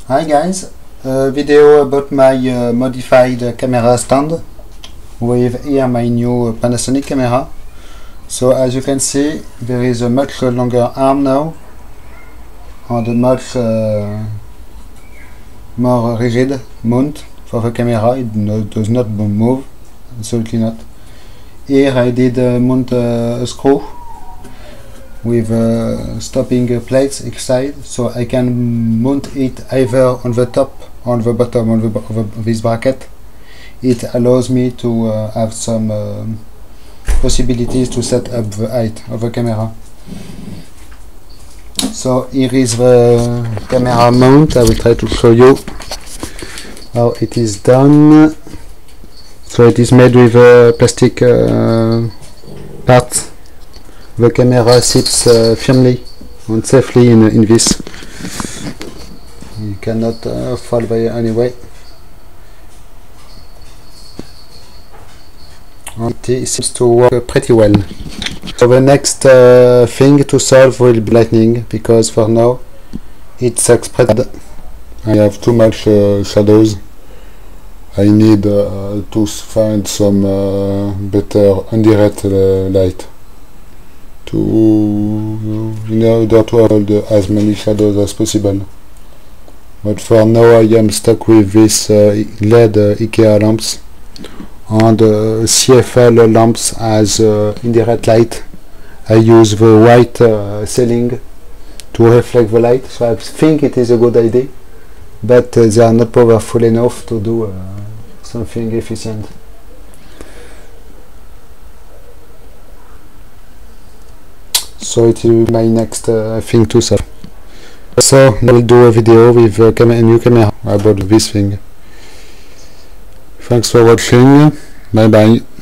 Hi guys, a video about my modified camera stand with here my new Panasonic camera. So as you can see, there is a much longer arm now and a much more rigid mount for the camera. It does not move, absolutely not. Here I did mount a screw with stopping plates each side, so I can mount it either on the top or on the bottom of this bracket. It allows me to have some possibilities to set up the height of the camera. So here is the camera mount. I will try to show you how it is done. So it is made with plastic parts. The camera sits firmly and safely in this. You cannot fall by any way. It seems to work pretty well. So the next thing to solve will be lighting, because for now it's spread. I have too much shadows. I need to find some better indirect light in order to hold as many shadows as possible. But for now I am stuck with this LED IKEA lamps and CFL lamps as indirect light. I use the white ceiling to reflect the light, so I think it is a good idea, but they are not powerful enough to do something efficient. So it will be my next thing to solve. So I will do a video with a new camera about this thing. Thanks for watching. Bye bye.